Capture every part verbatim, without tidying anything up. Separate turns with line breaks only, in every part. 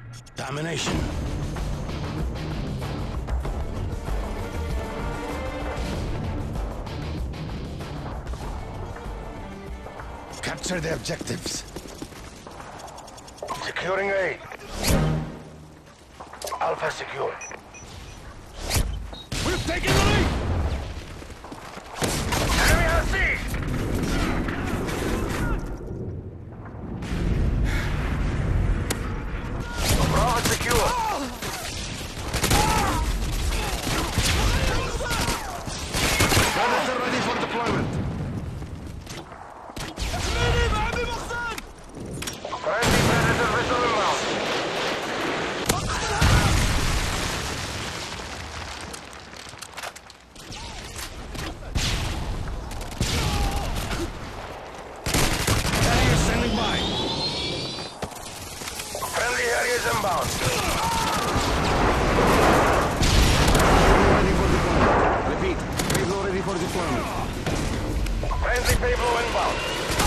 Domination. Capture the objectives.
Securing A. Alpha secure.
We've taken the lead!
Enemy has C! Bravo secure.
Predator ready for deployment.
Friendly Predator missile inbound.
Carrier standing by.
Friendly areas inbound.
Ready for deployment. Repeat. Payload ready for deployment.
Friendly payload inbound.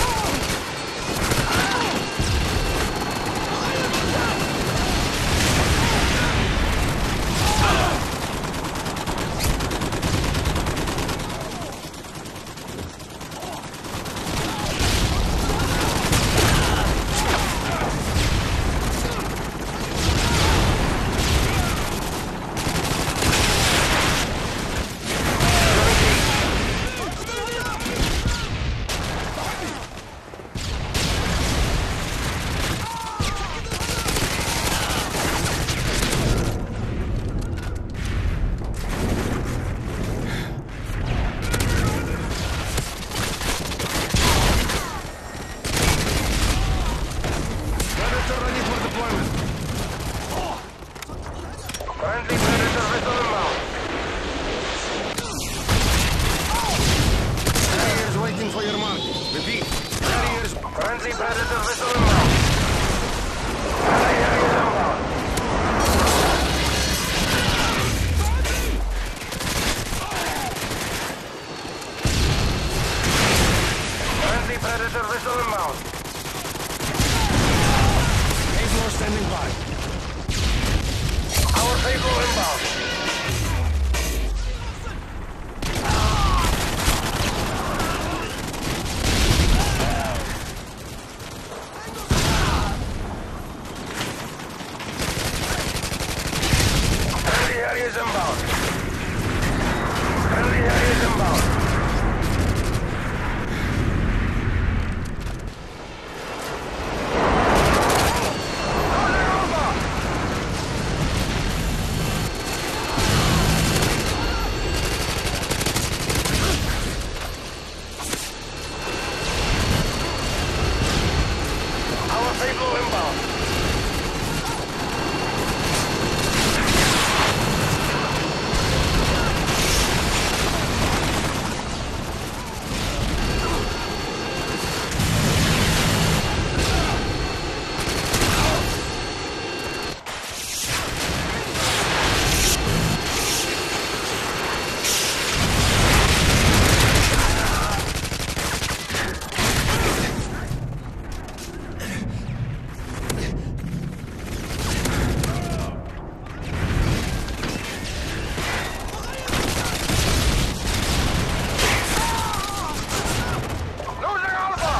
Friendly Predator missile inbound.
Carriers waiting for your mark. Repeat. Carriers.
Friendly Predator missile inbound. Friendly areas inbound. Friendly Predator missile inbound.
Payload standing by.
Our payload inbound. Friendly areas inbound. Friendly areas inbound. Our payload inbound. Losing Alpha!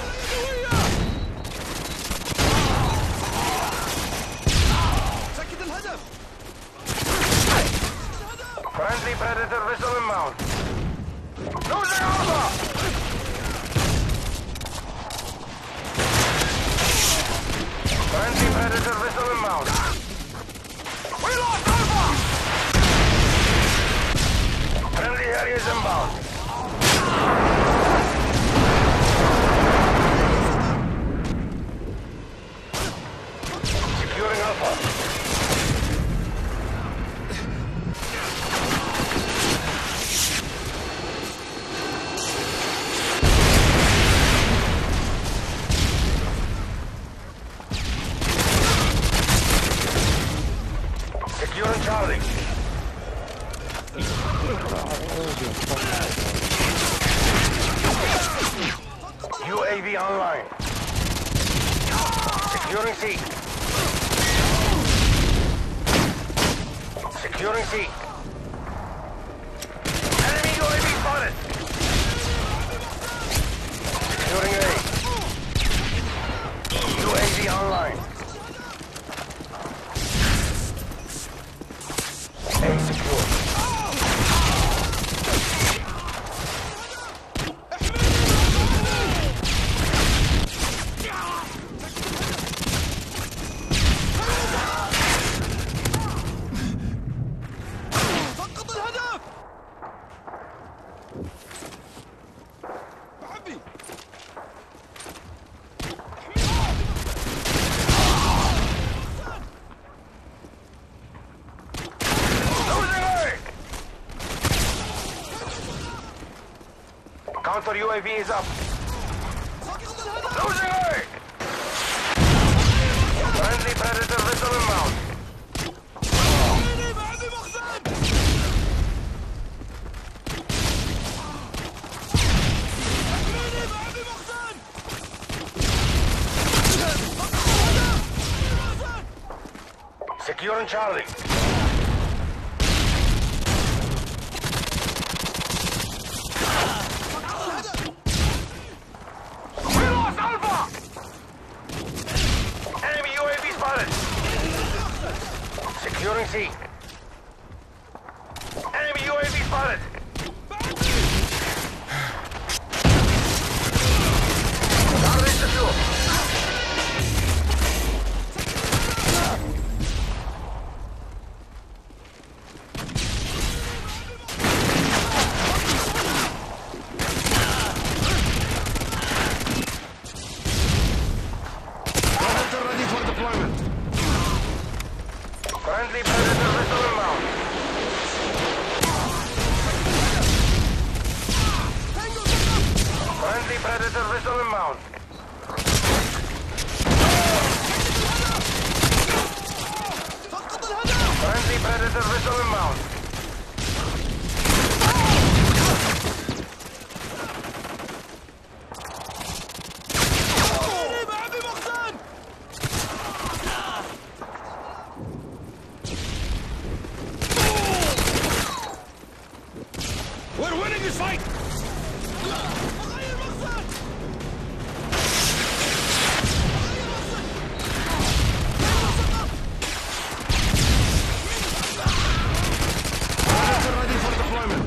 Friendly Predator missile inbound. Losing Alpha! Friendly Predator missile inbound. We lost Alpha! Friendly areas inbound. Securing Alpha. Securing Charlie. U A V online. Securing C. Securing C. Enemy U A V spotted. Securing A. U A V online. A secure. Counter U A V is up. Losing A! Friendly Predator missile inbound. Securing Charlie. Securing C. Enemy U A V spotted. Target secure.
Predator ready for deployment.
Friendly Predator missile inbound. Friendly Predator missile inbound. Friendly Predator missile inbound.
We're winning this fight! Predator ready for deployment.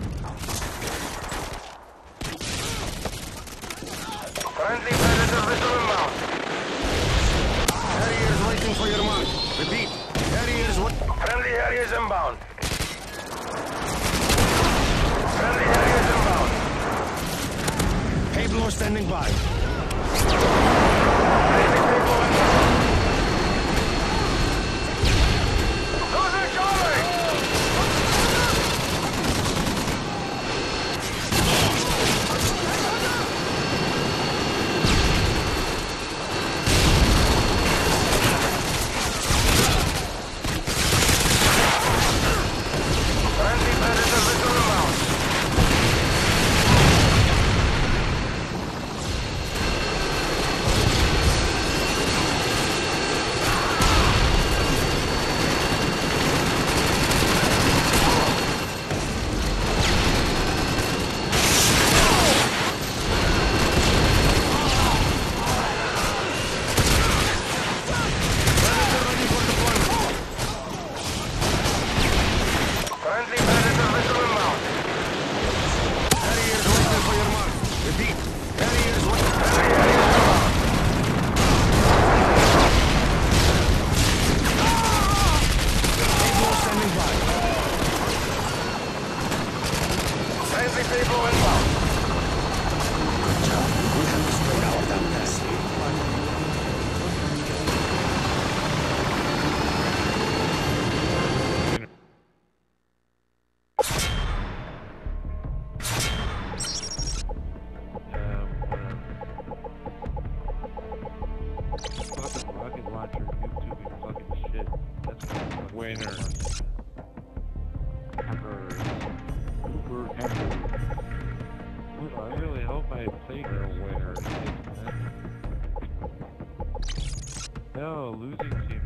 Friendly Predator missile inbound.
Harriers waiting for your mark. Repeat. Harriers waiting.
Friendly Harriers inbound. Friendly Harriers inbound.
Pablo standing by.
Enemy Pablo inbound. Losing Charlie! Friendly Predator missile inbound.
Predator ready for deployment.
Friendly Predator missile inbound.
Harriers waiting for your mark. Repeat. Harriers waiting.
Friendly Harriers inbound.
Pablo standing by.
Friendly Pablo inbound.
Good job. We have destroyed our damn nest.
Fucking rocket launcher, YouTube, you fucking shit. That's fucking winner. Ever. Uber ever. Dude, I really hope I played a winner. No, losing team